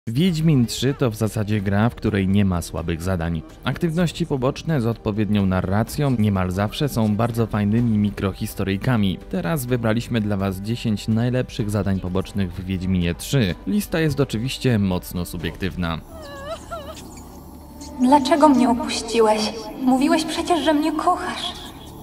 Wiedźmin 3 to w zasadzie gra, w której nie ma słabych zadań. Aktywności poboczne z odpowiednią narracją niemal zawsze są bardzo fajnymi mikrohistoryjkami. Teraz wybraliśmy dla Was 10 najlepszych zadań pobocznych w Wiedźminie 3. Lista jest oczywiście mocno subiektywna. Dlaczego mnie opuściłeś? Mówiłeś przecież, że mnie kochasz.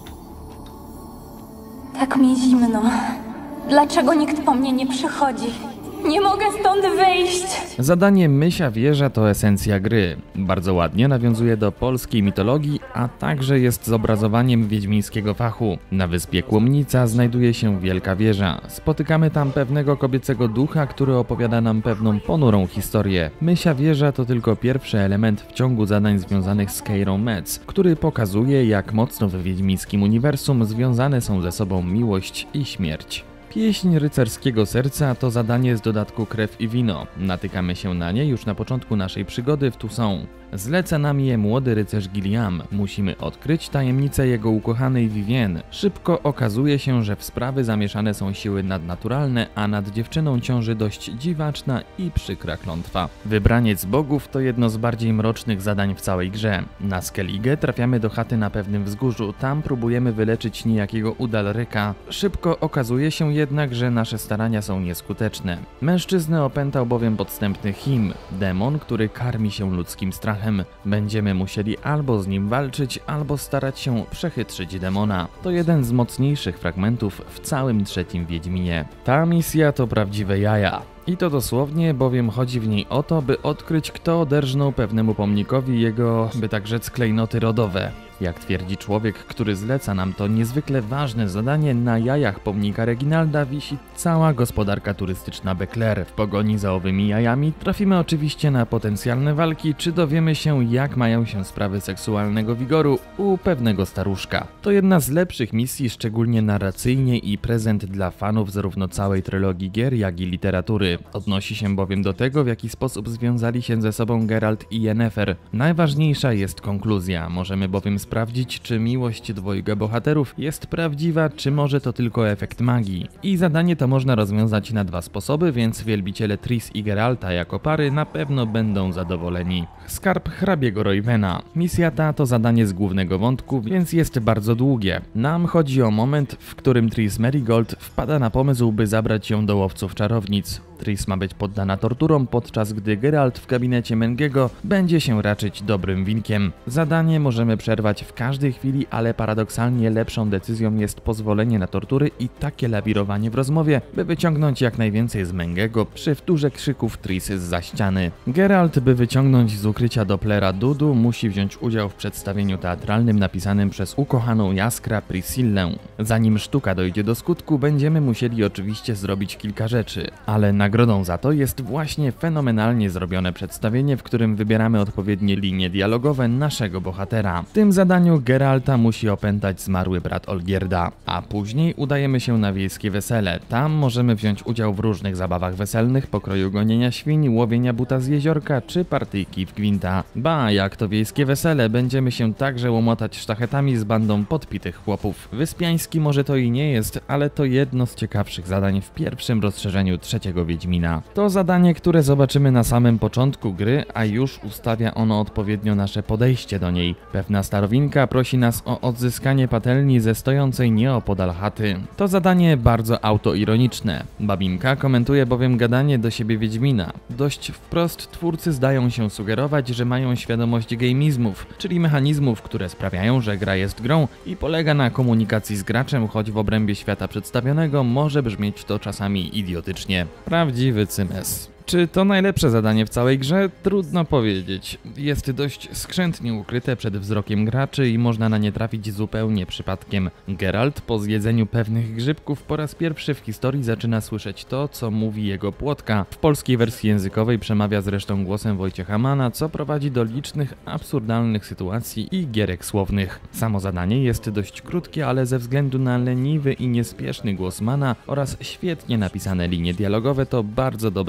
Tak mi zimno. Dlaczego nikt po mnie nie przychodzi? Nie mogę stąd wyjść! Zadanie Mysia Wieża to esencja gry. Bardzo ładnie nawiązuje do polskiej mitologii, a także jest zobrazowaniem wiedźmińskiego fachu. Na wyspie Kłomnica znajduje się wielka wieża. Spotykamy tam pewnego kobiecego ducha, który opowiada nam pewną ponurą historię. Mysia Wieża to tylko pierwszy element w ciągu zadań związanych z Keirą Metz, który pokazuje, jak mocno w wiedźmińskim uniwersum związane są ze sobą miłość i śmierć. Pieśń rycerskiego serca to zadanie z dodatku Krew i Wino. Natykamy się na nie już na początku naszej przygody w Toussaint. Zleca nam je młody rycerz Gilliam. Musimy odkryć tajemnicę jego ukochanej Vivienne. Szybko okazuje się, że w sprawy zamieszane są siły nadnaturalne, a nad dziewczyną ciąży dość dziwaczna i przykra klątwa. Wybraniec bogów to jedno z bardziej mrocznych zadań w całej grze. Na Skellige trafiamy do chaty na pewnym wzgórzu. Tam próbujemy wyleczyć niejakiego Udalryka. Szybko okazuje się jednak, że nasze starania są nieskuteczne. Mężczyznę opętał bowiem podstępny Him, demon, który karmi się ludzkim strachem. Będziemy musieli albo z nim walczyć, albo starać się przechytrzyć demona. To jeden z mocniejszych fragmentów w całym trzecim Wiedźminie. Ta misja to prawdziwe jaja. I to dosłownie, bowiem chodzi w niej o to, by odkryć, kto oderżnął pewnemu pomnikowi jego, by tak rzec, klejnoty rodowe. Jak twierdzi człowiek, który zleca nam to niezwykle ważne zadanie, na jajach pomnika Reginalda wisi cała gospodarka turystyczna Becler. W pogoni za owymi jajami trafimy oczywiście na potencjalne walki, czy dowiemy się, jak mają się sprawy seksualnego wigoru u pewnego staruszka. To jedna z lepszych misji, szczególnie narracyjnie, i prezent dla fanów zarówno całej trylogii gier, jak i literatury. Odnosi się bowiem do tego, w jaki sposób związali się ze sobą Geralt i Yennefer. Najważniejsza jest konkluzja. Możemy bowiem sprawdzić, czy miłość dwojga bohaterów jest prawdziwa, czy może to tylko efekt magii. I zadanie to można rozwiązać na dwa sposoby, więc wielbiciele Triss i Geralta jako pary na pewno będą zadowoleni. Skarb hrabiego Roywena. Misja ta to zadanie z głównego wątku, więc jest bardzo długie. Nam chodzi o moment, w którym Triss Merigold wpada na pomysł, by zabrać ją do łowców czarownic. Triss ma być poddana torturom, podczas gdy Geralt w gabinecie Mengiego będzie się raczyć dobrym winkiem. Zadanie możemy przerwać w każdej chwili, ale paradoksalnie lepszą decyzją jest pozwolenie na tortury i takie lawirowanie w rozmowie, by wyciągnąć jak najwięcej z Mengiego przy wtórze krzyków Triss zza ściany. Geralt, by wyciągnąć z ukrycia Dopplera Dudu, musi wziąć udział w przedstawieniu teatralnym napisanym przez ukochaną Jaskra Priscillę. Zanim sztuka dojdzie do skutku, będziemy musieli oczywiście zrobić kilka rzeczy, ale nagrodą za to jest właśnie fenomenalnie zrobione przedstawienie, w którym wybieramy odpowiednie linie dialogowe naszego bohatera. W tym zadaniu Geralta musi opętać zmarły brat Olgierda, a później udajemy się na wiejskie wesele. Tam możemy wziąć udział w różnych zabawach weselnych, pokroju gonienia świń, łowienia buta z jeziorka czy partyjki w gwinta. Ba, jak to wiejskie wesele, będziemy się także łomotać sztachetami z bandą podpitych chłopów. Wyspiański może to i nie jest, ale to jedno z ciekawszych zadań w pierwszym rozszerzeniu trzeciego Wiedźmina. To zadanie, które zobaczymy na samym początku gry, a już ustawia ono odpowiednio nasze podejście do niej. Pewna starowinka prosi nas o odzyskanie patelni ze stojącej nieopodal chaty. To zadanie bardzo autoironiczne. Babinka komentuje bowiem gadanie do siebie Wiedźmina. Dość wprost twórcy zdają się sugerować, że mają świadomość gamizmów, czyli mechanizmów, które sprawiają, że gra jest grą i polega na komunikacji z graczem, choć w obrębie świata przedstawionego może brzmieć to czasami idiotycznie. Prawdziwy cymes. Czy to najlepsze zadanie w całej grze? Trudno powiedzieć. Jest dość skrzętnie ukryte przed wzrokiem graczy i można na nie trafić zupełnie przypadkiem. Geralt po zjedzeniu pewnych grzybków po raz pierwszy w historii zaczyna słyszeć to, co mówi jego płotka. W polskiej wersji językowej przemawia zresztą głosem Wojciecha Manna, co prowadzi do licznych absurdalnych sytuacji i gierek słownych. Samo zadanie jest dość krótkie, ale ze względu na leniwy i niespieszny głos Manna oraz świetnie napisane linie dialogowe to bardzo dobra rzecz.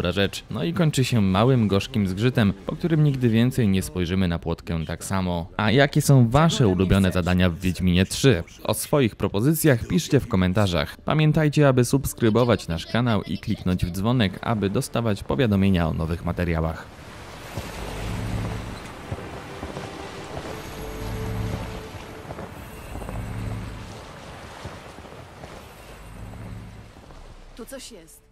No i kończy się małym, gorzkim zgrzytem, po którym nigdy więcej nie spojrzymy na płotkę tak samo. A jakie są wasze ulubione zadania w Wiedźminie 3? O swoich propozycjach piszcie w komentarzach. Pamiętajcie, aby subskrybować nasz kanał i kliknąć w dzwonek, aby dostawać powiadomienia o nowych materiałach. Tu coś jest.